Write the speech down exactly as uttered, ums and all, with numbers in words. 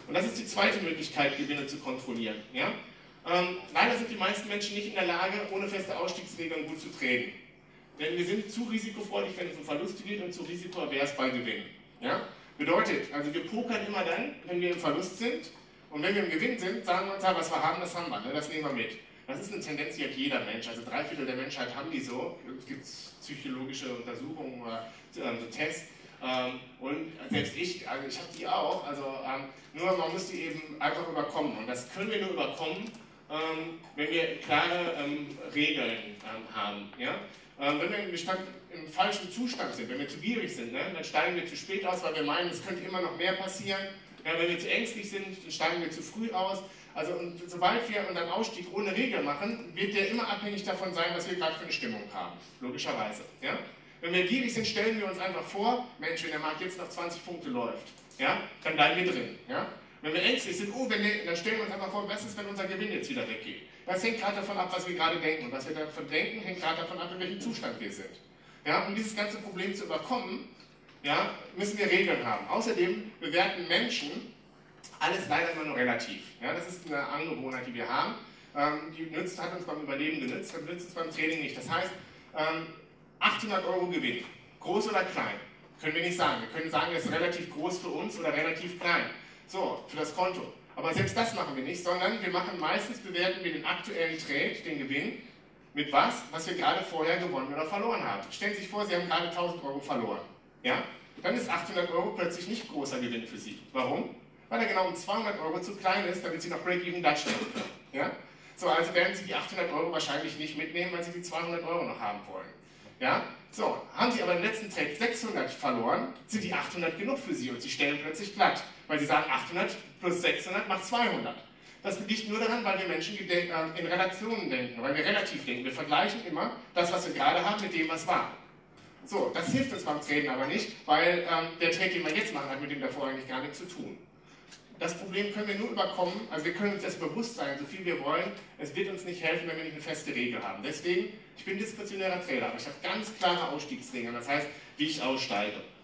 Und das ist die zweite Möglichkeit, Gewinne zu kontrollieren. Ja? Ähm, leider sind die meisten Menschen nicht in der Lage, ohne feste Ausstiegsregeln gut zu traden. Denn wir sind zu risikofreudig, wenn es um Verluste geht, und zu risikoavers bei Gewinnen. Ja? Bedeutet, also wir pokern immer dann, wenn wir im Verlust sind, und wenn wir im Gewinn sind, sagen wir uns, was wir haben, das haben wir, ne? Das nehmen wir mit. Das ist eine Tendenz, die hat jeder Mensch, also drei Viertel der Menschheit haben die so. Es gibt psychologische Untersuchungen oder ähm, so Tests. Ähm, und selbst ich, also ich habe die auch, also ähm, nur man muss die eben einfach überkommen. Und das können wir nur überkommen, ähm, wenn wir klare ähm, Regeln ähm, haben. Ja? Ähm, wenn wir im, Bestand, im falschen Zustand sind, wenn wir zu gierig sind, ne, dann steigen wir zu spät aus, weil wir meinen, es könnte immer noch mehr passieren. Ja, wenn wir zu ängstlich sind, dann steigen wir zu früh aus. Also und sobald wir unseren Ausstieg ohne Regel machen, wird der immer abhängig davon sein, was wir gerade für eine Stimmung haben, logischerweise. Ja? Wenn wir gierig sind, stellen wir uns einfach vor, Mensch, wenn der Markt jetzt noch zwanzig Punkte läuft, ja, dann bleiben wir drin. Ja? Wenn wir ängstlich sind, oh, wenn der, dann stellen wir uns einfach vor, was ist, wenn unser Gewinn jetzt wieder weggeht. Das hängt gerade davon ab, was wir gerade denken. Und was wir davon denken, hängt gerade davon ab, in welchem Zustand wir sind. Ja? Um dieses ganze Problem zu überkommen, ja, müssen wir Regeln haben. Außerdem bewerten Menschen alles leider immer nur relativ. Ja, das ist eine Angewohnheit, die wir haben. Ähm, die nützt, hat uns beim Überleben genützt, und nützt uns beim Training nicht. Das heißt, ähm, achthundert Euro Gewinn, groß oder klein, können wir nicht sagen. Wir können sagen, das ist relativ groß für uns oder relativ klein. So, für das Konto. Aber selbst das machen wir nicht, sondern wir machen meistens, bewerten wir den aktuellen Trade, den Gewinn, mit was, was wir gerade vorher gewonnen oder verloren haben. Stellen Sie sich vor, Sie haben gerade tausend Euro verloren. Ja? Dann ist achthundert Euro plötzlich nicht großer Gewinn für Sie. Warum? Weil er genau um zweihundert Euro zu klein ist, damit Sie noch Break-Even darstellen können. Ja? So, also werden Sie die achthundert Euro wahrscheinlich nicht mitnehmen, weil Sie die zweihundert Euro noch haben wollen. Ja? So, haben Sie aber im letzten Trade sechshundert verloren, sind die achthundert genug für Sie und Sie stellen plötzlich glatt, weil Sie sagen, achthundert plus sechshundert macht zweihundert. Das liegt nur daran, weil wir Menschen in Relationen denken, weil wir relativ denken. Wir vergleichen immer das, was wir gerade haben, mit dem, was war. So, das hilft uns beim Traden aber nicht, weil ähm, der Trade, den wir jetzt machen, hat mit dem davor eigentlich gar nichts zu tun. Das Problem können wir nur überkommen, also wir können uns das bewusst sein, so viel wir wollen, es wird uns nicht helfen, wenn wir nicht eine feste Regel haben. Deswegen, ich bin diskretionärer Trader, aber ich habe ganz klare Ausstiegsregeln, das heißt, wie ich aussteige.